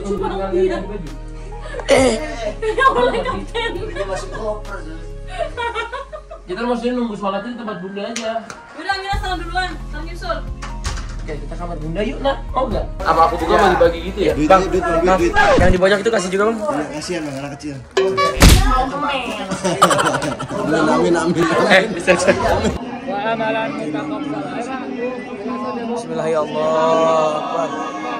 lucu banget dia. Ya boleh kapten. Dia masih koper. Kita maksudnya nunggu sholatnya di tempat bunda aja. Udah Amina salam duluan, salam nyusul. Oke, kita kamar bunda yuk, nak. Mau nggak? Apa aku juga bagi-bagi gitu ya? Duit, Bang, duit. yang di pojok itu kasih juga, Bang. Kasihan bang, anak kecil. Mau kemen. Amin. Bisa. Bismillahirrahmanirrahim.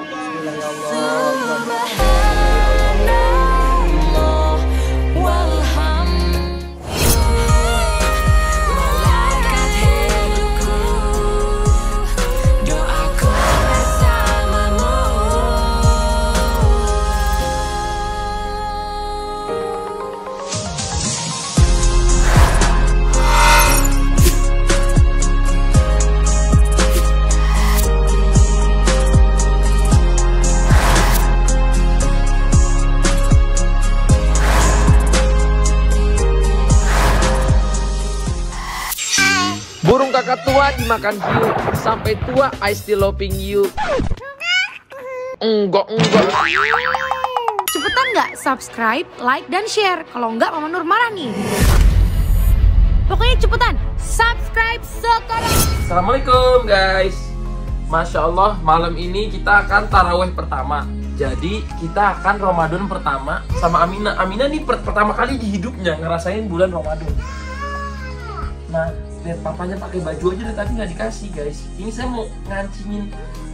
Burung kakak tua dimakan hiu, sampai tua I still loving you. Enggak. Cepetan nggak subscribe, like, dan share. Kalau nggak Mama Nur marah nih. Pokoknya cepetan subscribe sekarang. Assalamualaikum guys. Masya Allah, malam ini kita akan taraweh pertama. Jadi kita akan Ramadan pertama sama Amina. Amina nih pertama kali di hidupnya ngerasain bulan Ramadan. Nah, lihat papanya pakai baju aja dari tadi nggak dikasih guys. Ini saya mau ngancingin,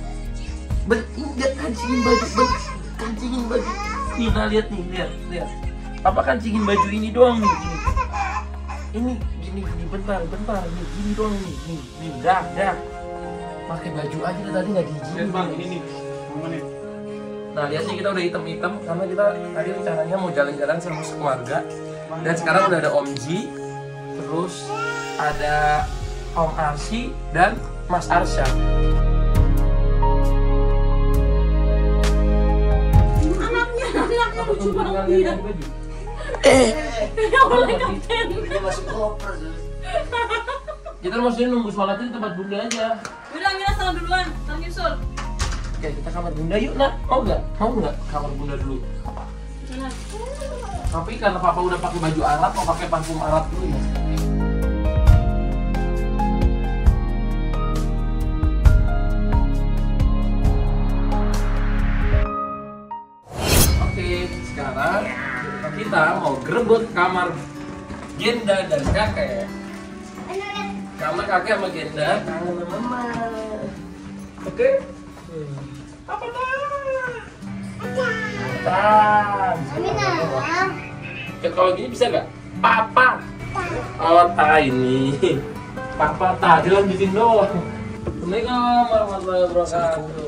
kancingin baju. Nih, nah lihat nih, lihat. Papa kancingin baju ini doang nih. Ini gini, bentar nih, gini doang nih, dah. Pakai baju aja dari tadi nggak diizinin. Bang, ini nih. Nah, lihat nih kita udah hitam karena kita tadi rencananya mau jalan-jalan sama sekeluarga. Dan sekarang udah ada Om Ji, terus ada Om Arsy dan Mas Arsya. Anaknya lucu banget dia. Ya boleh kapten. Dia masih koper. Kita maksudnya nunggu sholatnya di tempat bunda aja. Udah Amina salam duluan, salam nyusul. Oke, kita kamar bunda yuk, nak. Mau nggak kamar bunda dulu? Tapi karena papa udah pakai baju Arab, mau pakai parfum Arab dulu ya. Sekarang kita mau gerebut kamar Genda dan kakek. Karena kakek sama Genda kangen sama mama. Oke? Apa dah? Kalau gini bisa nggak? Papa. Oh, ini. Papa tadi kan bikin doang. Assalamualaikum warahmatullahi wabarakatuh.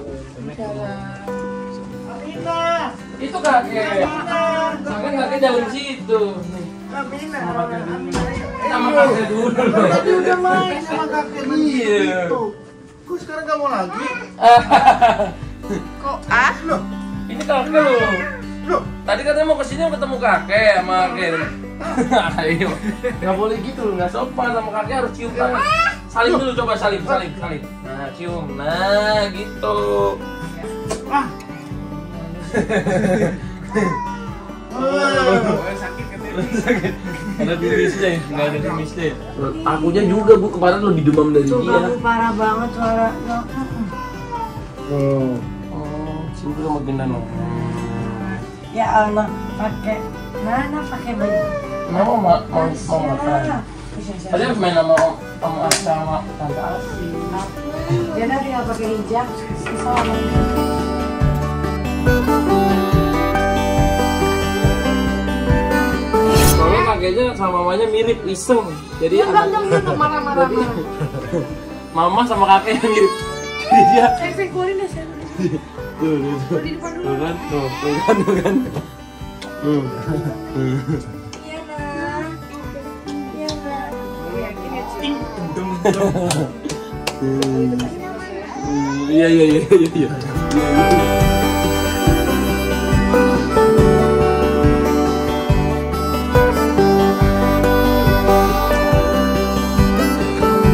Itu kakek. Kakek dalam situ. Sama kakek dulu. Tadi udah main sama kakek. Iya. Kok sekarang gak mau lagi? Kok Loh, Ini kakek loh. loh. Tadi katanya mau kesini mau ketemu kakek sama kakek. Ayo. Gak boleh gitu, nggak sopan sama kakek, harus cium tangan. Salim dulu, coba salim. Nah, cium. Nah, gitu. Sakit katanya. Sakit. Ada bimisnya ya? Nggak ada bimisnya ya? Akunya juga bu, kemarin lebih demam dari dia. Parah banget suaranya. Oh, sini sama Genda no. Ya Allah, pakai mana pakai baju? Mau makan. Tadi harus main sama Om Arsy sama Tante Arsy. Dia tinggal pakai hijab. Soalnya kakeknya sama mamanya mirip, iseng. Jadi marah-marah. mama sama kakek yang mirip. Jadi dia Saya keluarin deh saya. tuh Di depan dulu. kan. Iya nak. Iya nak. Iya.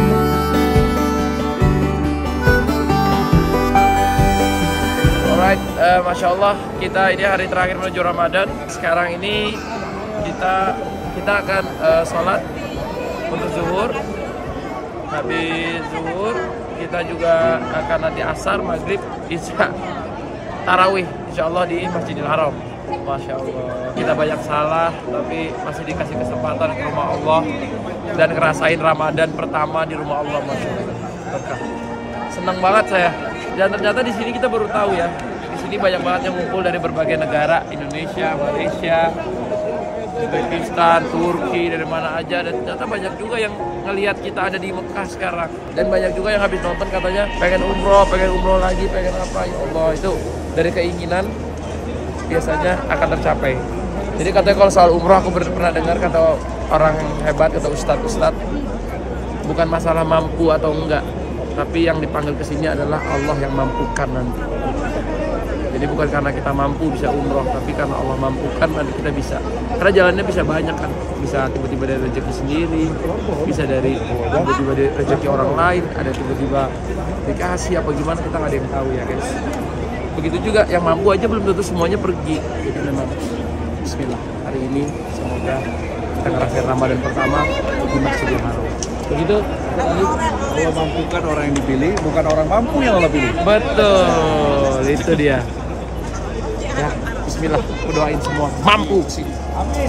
Alright. Masya Allah, kita ini hari terakhir menuju Ramadan. Sekarang ini kita akan sholat untuk zuhur. Habis zuhur kita juga akan nanti asar, maghrib, isya, tarawih insya Allah di Masjidil Haram. Masya Allah, kita banyak salah tapi masih dikasih kesempatan ke rumah Allah dan ngerasain Ramadan pertama di rumah Allah. Masya Allah, berkah. Senang banget saya. Dan ternyata di sini kita baru tahu ya, di sini banyak banget yang ngumpul dari berbagai negara, Indonesia, Malaysia, Uzbekistan, Turki, dari mana aja. Dan ternyata banyak juga yang ngelihat kita ada di Mekah sekarang. Dan banyak juga yang habis nonton katanya pengen umroh lagi, pengen apa. Ya Allah, itu dari keinginan biasanya akan tercapai. Jadi katanya kalau soal umroh aku pernah dengar kata orang hebat, kata ustadz, bukan masalah mampu atau enggak, tapi yang dipanggil ke sini adalah Allah yang mampukan nanti. Jadi bukan karena kita mampu bisa umroh, tapi karena Allah mampukan nanti kita bisa. Karena jalannya bisa banyak kan, bisa tiba-tiba dari rezeki sendiri, bisa dari tiba-tiba dari rezeki orang lain, ada tiba-tiba dikasih apa gimana, kita nggak ada yang tahu ya guys. Begitu juga yang mampu aja belum tentu semuanya pergi. Jadi memang bismillah, hari ini semoga kita ngerasain Ramadan pertama di Masjidil Haram. Begitu. Allah mampukan orang yang dipilih, bukan orang mampu yang Allah pilih. Betul, itu dia. Ya, bismillah, aku doain semua mampu sih. Amin.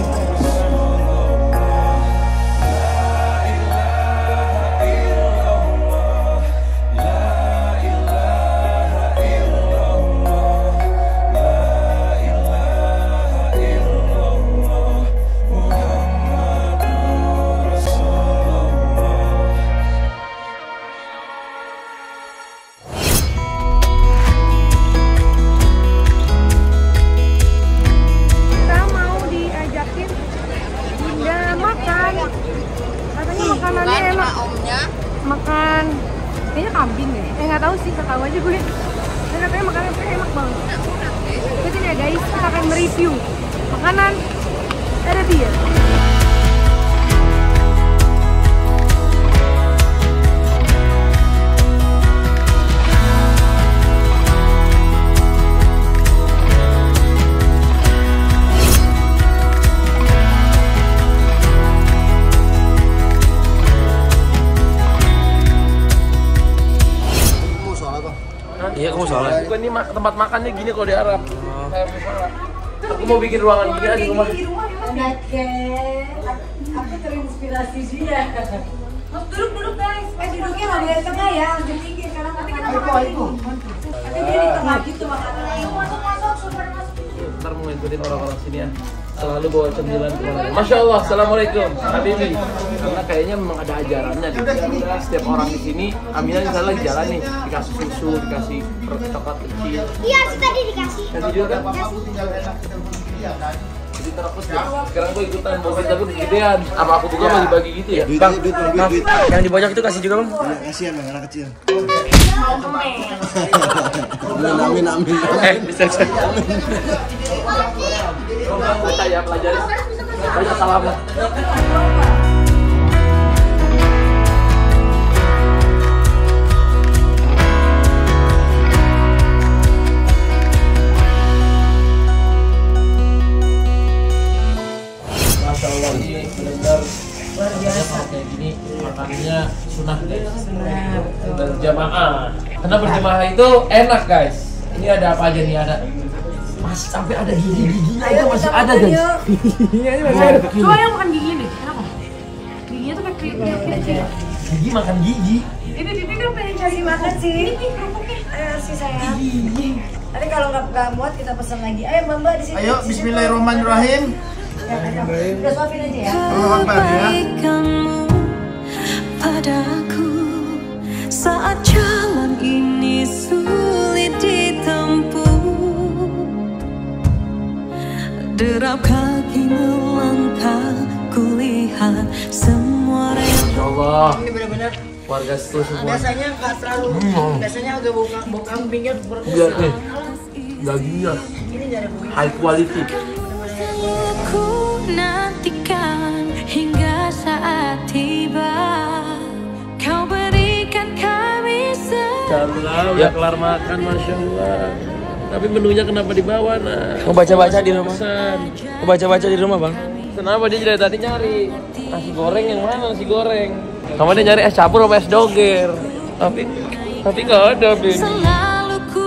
Makanannya enak. Makan kayaknya kambing deh. Nggak tahu sih, nggak tahu aja gue. Dan katanya makanannya enak banget. Jadi ya guys, kita akan mereview makanan ada dia. Iya, kamu salah. Bukan ini tempat makannya gini kalau di Arab. Aku mau bikin ruangan gini aja di rumah. Aku terinspirasi dia. Duduk guys. Duduknya nggak di tengah ya, lebih tinggi karena nanti kita makan itu. Nanti dia di tengah gitu makanannya. Masuk, super masuk. Ntar mau ngikutin orang-orang sini ya. Selalu bawa cemilan kemana. Masya Allah, assalamualaikum, Habibi. Karena kayaknya memang ada ajarannya di setiap orang di sini. Aminah misalnya lagi jalan nih, dikasih susu, dikasih coklat kecil. Iya, tadi dikasih. Kasih juga kan? Jadi ntar aku sekarang gue ikutan, mau tapi kegedean. Apa aku juga mau dibagi gitu ya? Bang, yang di banyak itu kasih juga bang? Kasihan bang, anak kecil. Amin. Bisa. Baca ya, pelajari. Baca salaman. Masya Allah, ini benar-benar luar biasa. Kayak gini makannya sunnah berjamaah. Karena berjamaah itu enak guys. Ini ada apa aja nih, ada masih sampai ada gigi-giginya aja masih ada guys. Giginya aja masih ada. Coba yang makan gigi deh, enak nggak? Giginya tuh kayak kecil. Gigi makan gigi. Ini Bibi kan pengen cari makan sih. Ayo sih sayang. Nanti kalau nggak muat kita pesan lagi. Ayo Mbak di sini. Ayo, bismillahirrahmanirrahim. Udah suapin aja ya. Allah Akbar ya. Padaku saat jalan ini sulit ditempuh, derap kaki melangkah, kulihat semua Masya Allah. Ini benar-benar Warga situ semua. biasanya nggak terlalu. Biasanya agak bau kambingnya Lihat berkusa. nih, dagingnya Ini nggak ada bau. high quality. ku nantikan hingga saat tiba, kau berikan kami Udah kelar makan, Masya Allah. Tapi menunya kenapa dibawa, nah? Mau baca-baca di rumah? Pesan. Mau baca-baca di rumah, Bang? Kenapa dia dari tadi nyari nasi goreng yang mana nasi goreng? Kamu dia nyari es campur sama es doger. Tapi nggak ada, Bin. Selalu ku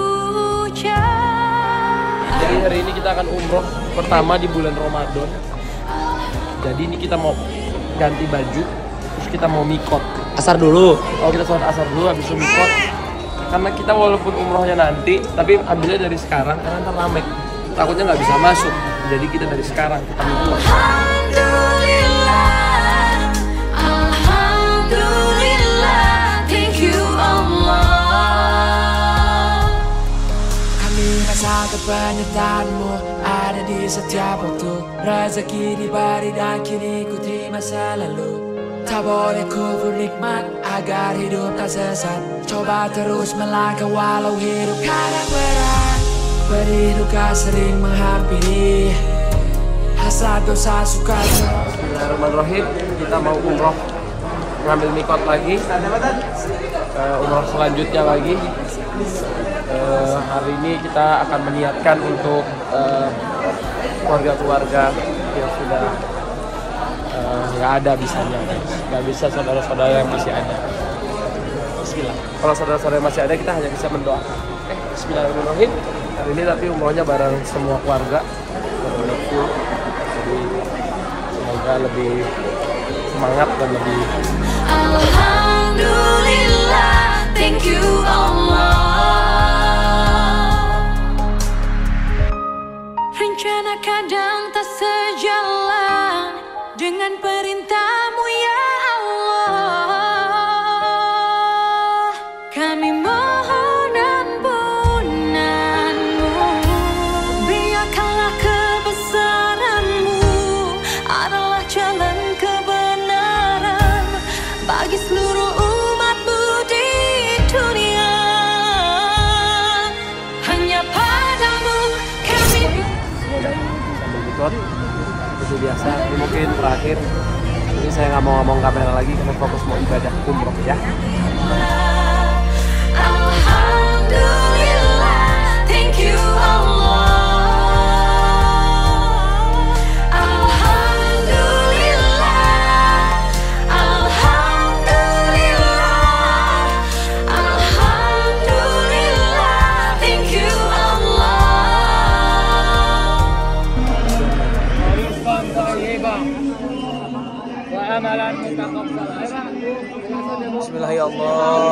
cari. Jadi hari ini kita akan umroh pertama di bulan Ramadan. Jadi ini kita mau ganti baju, terus kita mau mikot. Asar dulu. Oh, kita sholat asar dulu habis itu mikot. Karena kita walaupun umrohnya nanti, tapi ambilnya dari sekarang karena ntar rame. Takutnya nggak bisa masuk. Jadi kita dari sekarang kita mikot. Alhamdulillah, Alhamdulillah, thank you Allah. Kami rasakan penyertaanmu ada di setiap waktu. Rezeki diberi dan kini ku terima selalu. Tak boleh ku bernikmat agar hidup tak sesat. Coba terus melangkah walau hidup kadang berat. Pedih duka sering menghampiri. Hasrat dosa suka. Bismillahirrahmanirrahim. Kita mau umroh, ngambil mikot lagi. Umroh selanjutnya lagi. Hari ini kita akan meniatkan untuk keluarga-keluarga yang sudah nggak ada bisanya, nggak bisa saudara-saudara yang masih ada. Bismillah. Kalau saudara-saudara yang masih ada, kita hanya bisa mendoakan. Bismillahirrahmanirrahim. Hari ini tapi umrohnya bareng semua keluarga, berkumpul. Jadi semoga lebih semangat dan lebih. Alhamdulillah, thank you Allah. Rencana kadang tak sejalan dengan perintahmu ya Allah. Kami mohon ampunanmu. Biarkanlah kebesaranmu adalah jalan kebenaran bagi seluruh umatmu di dunia. Hanya padamu kami Sambil mikot. Seperti biasa, ini mungkin terakhir. Ini saya nggak mau ngomong kamera lagi karena fokus mau ibadah umroh ya. Alhamdulillah, thank you Allah. Alhamdulillah, Alhamdulillah, Alhamdulillah, thank you Allah. Bismillahirrahmanirrahim.